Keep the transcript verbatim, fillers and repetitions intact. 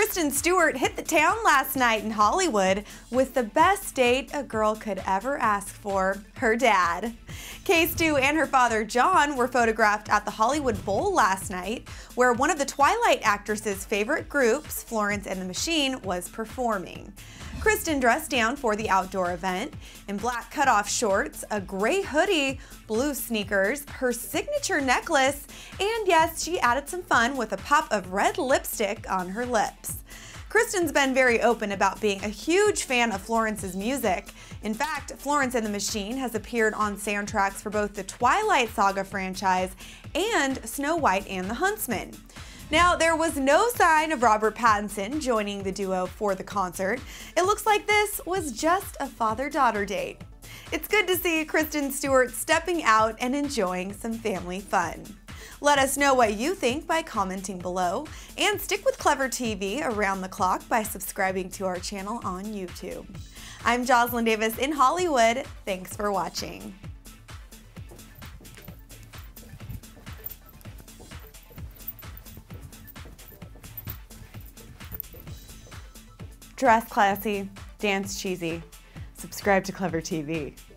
Kristen Stewart hit the town last night in Hollywood with the best date a girl could ever ask for, her dad. K Stu and her father John were photographed at the Hollywood Bowl last night, where one of the Twilight actress's favorite groups, Florence and the Machine, was performing. Kristen dressed down for the outdoor event in black cutoff shorts, a gray hoodie, blue sneakers, her signature necklace, and yes, she added some fun with a pop of red lipstick on her lips. Kristen's been very open about being a huge fan of Florence's music. In fact, Florence and the Machine has appeared on soundtracks for both the Twilight Saga franchise and Snow White and the Huntsman. Now, there was no sign of Robert Pattinson joining the duo for the concert. It looks like this was just a father-daughter date. It's good to see Kristen Stewart stepping out and enjoying some family fun. Let us know what you think by commenting below, and stick with Clevver T V around the clock by subscribing to our channel on YouTube. I'm Joslyn Davis in Hollywood. Thanks for watching. Dress classy, dance cheesy. Subscribe to Clevver T V.